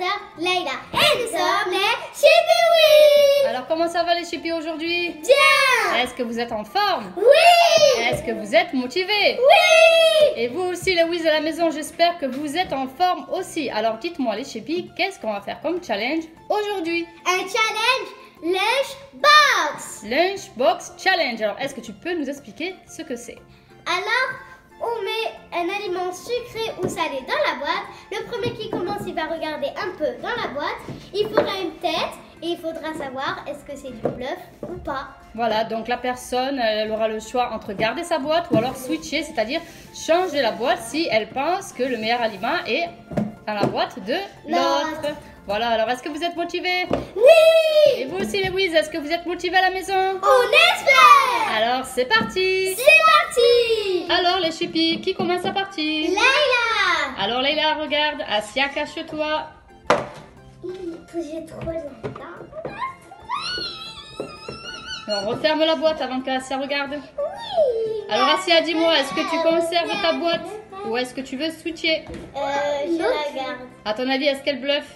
sœur Leïla. Et nous sommes les Chipiouis. Alors comment ça va les chippies aujourd'hui? Bien. Est-ce que vous êtes en forme? Oui. Est-ce que vous êtes motivés? Oui. Et vous aussi les Wiz à la maison, j'espère que vous êtes en forme aussi. Alors dites-moi les chippies, qu'est-ce qu'on va faire comme challenge aujourd'hui? Un challenge Lunchbox. Lunchbox challenge. Alors est-ce que tu peux nous expliquer ce que c'est? Alors, on met un aliment sucré ou salé dans la boîte. Le premier qui commence, il va regarder un peu dans la boîte. Il fera une tête et il faudra savoir est-ce que c'est du bluff ou pas. Voilà, donc la personne, elle aura le choix entre garder sa boîte ou alors switcher, c'est-à-dire changer la boîte si elle pense que le meilleur aliment est dans la boîte de l'autre. Voilà, alors est-ce que vous êtes motivés? Oui. Et vous aussi les Wiz, est-ce que vous êtes motivés à la maison? On espère. Alors c'est parti. C'est parti. Alors les chippies, qui commence sa partie? Leïla. Alors Leïla, regarde, Asia, cache-toi. J'ai trop longtemps. On referme la boîte avant qu'Asia regarde. Oui. Alors Asia, dis-moi, est-ce que tu conserves ta boîte ou est-ce que tu veux switcher? Je la garde. À ton avis, est-ce qu'elle bluffe?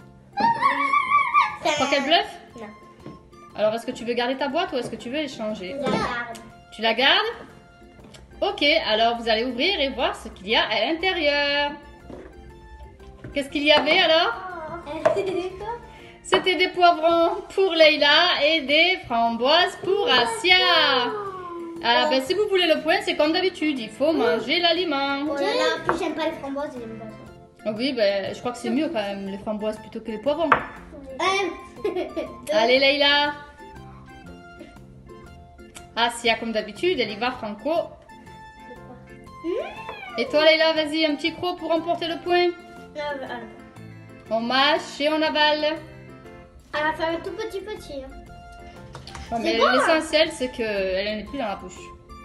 Tu crois qu'elle bluffe? Non. Alors est-ce que tu veux garder ta boîte ou est-ce que tu veux échanger? Je la garde. Tu la gardes? Ok, alors vous allez ouvrir et voir ce qu'il y a à l'intérieur. Qu'est-ce qu'il y avait alors? C'était des poivrons pour Leïla et des framboises pour Asia. Ah, ben, si vous voulez le point, c'est comme d'habitude, il faut manger l'aliment. Oh là là, plus j'aime pas les framboises, j'aime pas ça. Ah oui, ben, je crois que c'est mieux quand même les framboises plutôt que les poivrons. Deux. Allez Leïla. Asia comme d'habitude, elle y va franco. Et toi Leïla, vas-y, un petit croc pour remporter le point. On mâche et on avale. Elle va faire un tout petit. Hein. Ouais, mais bon, l'essentiel, c'est qu'elle n'est plus dans la bouche.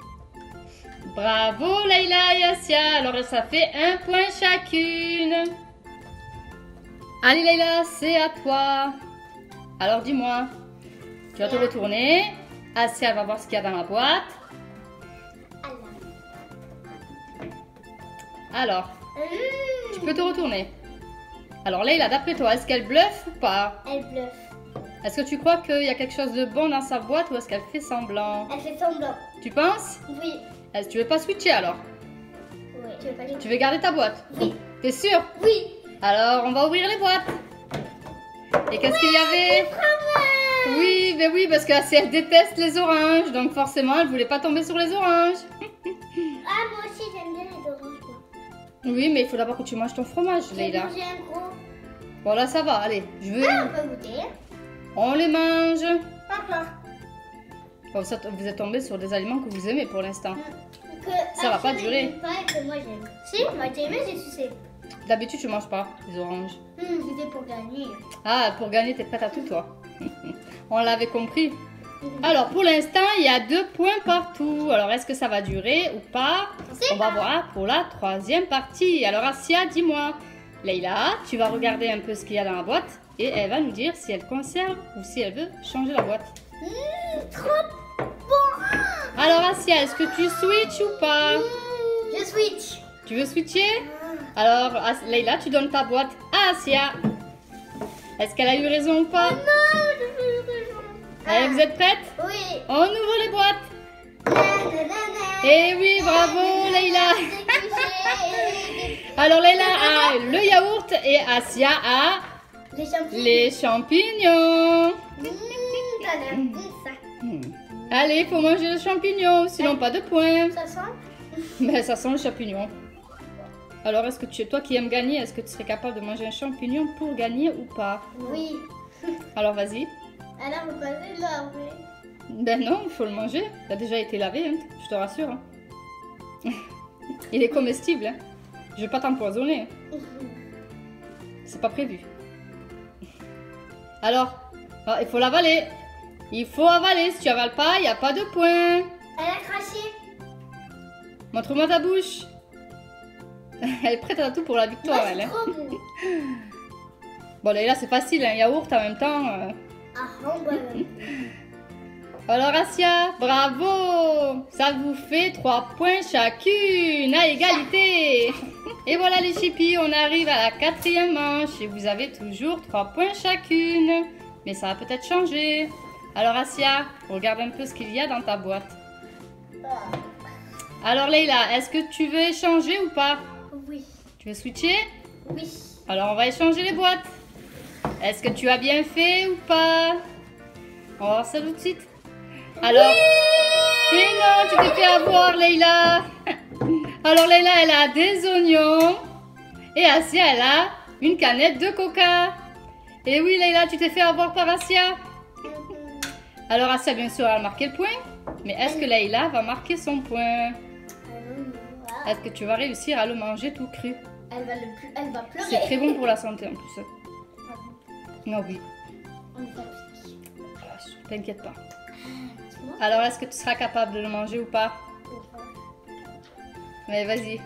Bravo Leïla et Asia. Alors ça fait un point chacune. Allez Leïla, c'est à toi. Alors dis-moi, tu vas te retourner. Asia va voir ce qu'il y a dans la boîte. Alors, tu peux te retourner. Alors Leïla, d'après toi, est-ce qu'elle bluffe ou pas? Elle bluffe. Est-ce que tu crois qu'il y a quelque chose de bon dans sa boîte ou est-ce qu'elle fait semblant? Elle fait semblant. Tu penses? Oui. Est-ce que tu veux pas switcher alors? Oui. Tu veux pas les... Tu veux garder ta boîte? Oui. T'es sûr? Oui. Alors on va ouvrir les boîtes. Et qu'est-ce qu'il y avait? Oui, ben oui, parce qu'elle déteste les oranges, donc forcément elle voulait pas tomber sur les oranges. Ah, moi aussi j'aime bien les oranges. Moi. Oui, mais il faut d'abord que tu manges ton fromage, Leïla. J'ai un gros. Bon là ça va, allez, je veux. Ah, on peut goûter. On les mange. Papa. Bon, ça, vous êtes tombé sur des aliments que vous aimez pour l'instant. Ça va pas durer. Pas et que moi j'aime. Si, moi j'ai aimé, j'ai sucé. D'habitude tu manges pas les oranges. C'était pour gagner. Ah, pour gagner, t'es prête à tout toi. On l'avait compris. Alors pour l'instant, il y a 2 points partout. Alors est-ce que ça va durer ou pas? On va voir pour la 3e partie. Alors Asia, dis-moi. Leïla, tu vas regarder un peu ce qu'il y a dans la boîte et elle va nous dire si elle conserve ou si elle veut changer la boîte. Trop bon. Alors Asia, est-ce que tu switches ou pas? Je switch. Tu veux switcher? Alors Leïla, tu donnes ta boîte à Asia. Est-ce qu'elle a eu raison ou pas? Non, je veux raison. Allez, vous êtes prêtes? Oui. On ouvre les boîtes. Et Eh oui, bravo Leïla. Alors Leïla a le yaourt et Asia a Les champignons. les champignons. T'as l'air bon ça. Allez, faut manger le champignon, sinon pas de points. Ça sent? Mais ça sent le champignon. Alors, est-ce que toi qui aimes gagner, est-ce que tu serais capable de manger un champignon pour gagner ou pas? Oui. Alors, vas-y. Alors vous passez là, oui. Ben non, il faut le manger. Il a déjà été lavé, hein, je te rassure. Hein. Il est comestible. Hein. Je vais pas t'empoisonner. Hein. C'est pas prévu. Alors, il faut l'avaler. Il faut avaler. Si tu avales pas, il n'y a pas de point. Elle a craché. Montre-moi ta bouche. Elle est prête à tout pour la victoire, Moi, elle. c'est Hein. trop bon. Bon, là, c'est facile. Un yaourt en même temps. Ah, bon, bah, Alors Asia, bravo! Ça vous fait 3 points chacune, à égalité. Et voilà les chippies, on arrive à la 4e manche et vous avez toujours 3 points chacune. Mais ça va peut-être changer. Alors Asia, regarde un peu ce qu'il y a dans ta boîte. Alors Leïla, est-ce que tu veux échanger ou pas? Oui. Tu veux switcher? Oui. Alors on va échanger les boîtes. Est-ce que tu as bien fait ou pas? On va voir ça tout de suite. Alors, mais non, tu t'es fait avoir Leïla. Alors Leïla, elle a des oignons. Et Asia, elle a une canette de coca. Et oui Leïla, tu t'es fait avoir par Asia. Alors Asia, bien sûr, elle a marqué le point. Mais est-ce que Leïla va marquer son point? Est-ce que tu vas réussir à le manger tout cru? Elle va pleurer. C'est très bon pour la santé en plus. Non, oui. T'inquiète pas. Alors, est-ce que tu seras capable de le manger ou pas? Mais vas-y.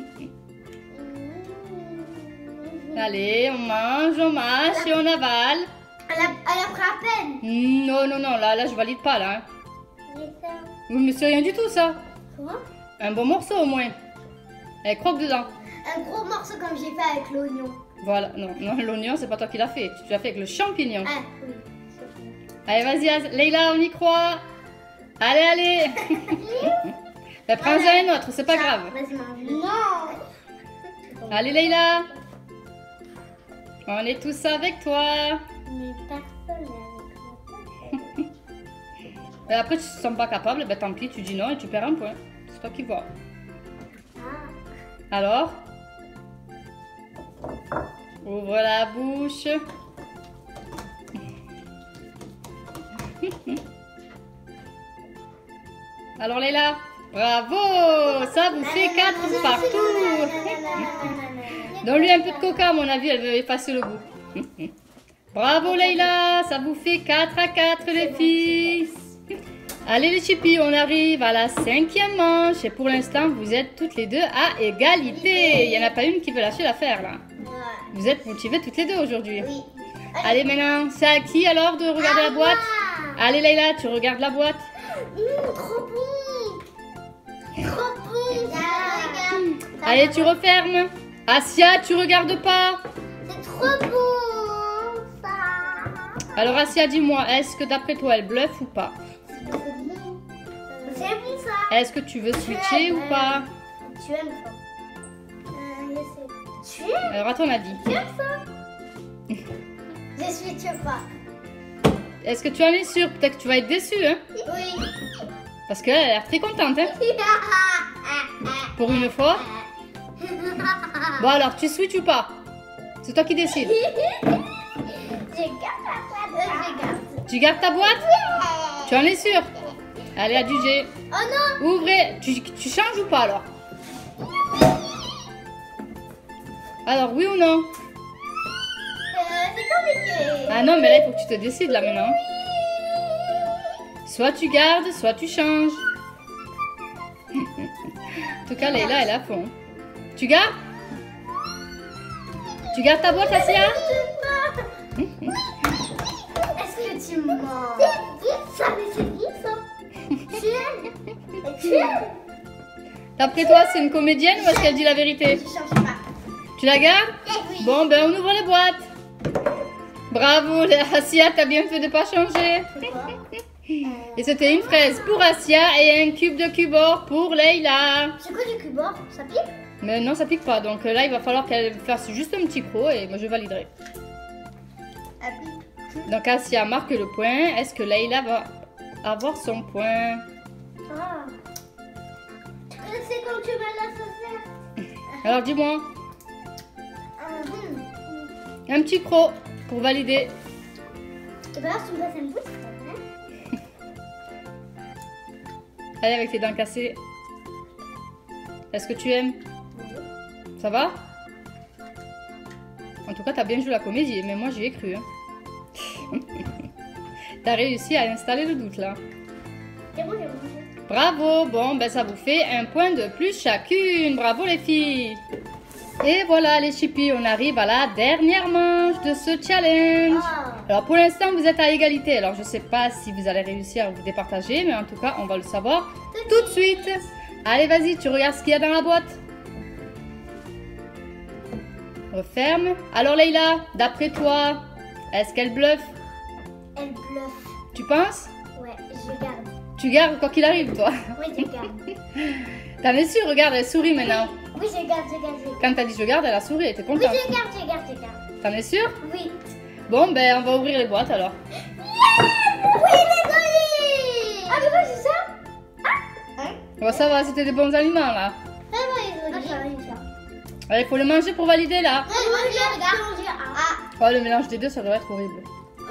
Allez, on mange, on mâche et on avale. Elle a pris à peine. Non, non, non, là, je valide pas, là. Oui, mais c'est rien du tout, ça. Comment? Un bon morceau, au moins. Elle croque dedans. Un gros morceau comme j'ai fait avec l'oignon. Voilà, non, non, l'oignon, c'est pas toi qui l'as fait. Tu l'as fait avec le champignon. Ah, oui. Allez, vas-y, Leïla, on y croit. Allez, allez. Ben, prends-en un autre, c'est pas grave. Vas-y, mange. Non. Allez, Leïla. On est tous avec toi. Mais personne n'est avec moi. Et après, tu te sens pas capable, ben tant pis, tu dis non et tu perds un point. C'est toi qui vois. Alors, ouvre la bouche. Alors Leïla, bravo, ça vous fait 4 partout. Donne-lui un peu de coca, à mon avis, elle veut effacer le goût. Bravo Leïla, ça vous fait 4 à 4 les filles. Allez les chippies, on arrive à la 5e manche et pour l'instant vous êtes toutes les deux à égalité. Il n'y en a pas une qui veut lâcher l'affaire là. Vous êtes motivées toutes les deux aujourd'hui. Oui. Allez maintenant, c'est à qui alors de regarder la boîte? Allez Leïla, tu regardes la boîte. Trop bon. Trop bon. Allez, tu refermes. Asia, tu regardes pas. C'est trop bon ça. Alors Asia, dis-moi, est-ce que d'après toi elle bluffe ou pas? C'est bon ça. Est-ce que tu veux switcher ou pas? Tu aimes ça? Tu aimes? Alors à ton avis. Tu aimes ça? Je switch pas. Est-ce que tu en es sûr? Peut-être que tu vas être déçue, hein? Oui. Parce qu'elle a l'air très contente, hein? Pour une fois. Bon alors, tu switches ou pas? C'est toi qui décides. Je garde la boîte. Je garde. Tu gardes ta boîte? Tu en es sûr? Allez, à Dugé. Oh non. Ouvrez. Tu changes ou pas alors? Alors, oui ou non? C'est compliqué. Ah non, mais là, il faut que tu te décides là maintenant. Soit tu gardes, soit tu changes. En tout cas, Leïla, elle est à fond. Tu gardes? Tu gardes ta boîte, Asia? Est-ce que tu mens? Ça, mais c'est bon ça. Tu aimes? Tu aimes? D'après toi, c'est une comédienne ou est-ce qu'elle dit la vérité? Je change pas. Tu la gardes? Oui. Bon, ben on ouvre les boîtes. Bravo, Asia, t'as bien fait de pas changer. Et c'était une fraise pour Asia et un cube de cubor pour Leïla. C'est quoi du cubor? Ça pique? Mais non, ça pique pas. Donc là, il va falloir qu'elle fasse juste un petit croc et moi je validerai. Donc Asia marque le point. Est-ce que Leïla va avoir son point? Ah. Tu connaissais quand tu vas la faire? Alors dis-moi. Un petit croc pour valider. Et ben là, tu me passes une bouche. Allez, avec tes dents cassées. Est-ce que tu aimes? Ça va? En tout cas, t'as bien joué la comédie, mais moi j'y ai cru. Hein. T'as réussi à installer le doute là. C'est bon, j'ai mangé. Bravo! Bon, ben ça vous fait un point de plus chacune. Bravo les filles! Et voilà les chippies, on arrive à la dernière manche de ce challenge. Alors pour l'instant vous êtes à égalité, alors je sais pas si vous allez réussir à vous départager, mais en tout cas on va le savoir tout de suite. Allez vas-y, tu regardes ce qu'il y a dans la boîte. Referme. Alors Leïla, d'après toi, est-ce qu'elle bluffe? Elle bluffe. Tu penses? Ouais, je garde. Tu gardes quoi qu'il arrive toi? Oui, je garde. T'en es sûre? Regarde, elle sourit maintenant. Oui, je garde. Quand t'as dit je garde, elle a souri, elle était Oui, contente. je garde. T'en es sûre? Oui. Bon ben on va ouvrir les boîtes alors. Oui, les olives. Ah, mais quoi, c'est ça? Bon ça va, c'était des bons aliments là. Ça va, les olives. Allez, il faut le manger pour valider là. Regarde. Oh, le mélange des deux, ça doit être horrible.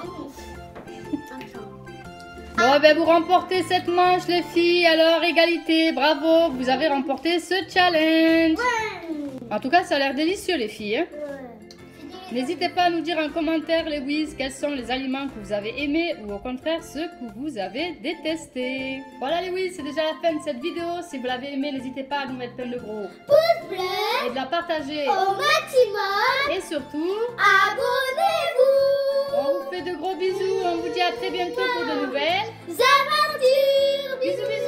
Bon, ben vous remportez cette manche les filles, alors égalité, bravo, vous avez remporté ce challenge. En tout cas, ça a l'air délicieux les filles. Hein. N'hésitez pas à nous dire en commentaire, les Wiz, quels sont les aliments que vous avez aimés ou au contraire ceux que vous avez détestés. Voilà les Wiz, c'est déjà la fin de cette vidéo. Si vous l'avez aimé, n'hésitez pas à nous mettre plein de gros Pouce bleu et de la partager au maximum. et surtout, Abonnez-vous. on vous fait de gros bisous. On vous dit à très bientôt pour de nouvelles Aventures. Bisous bisous.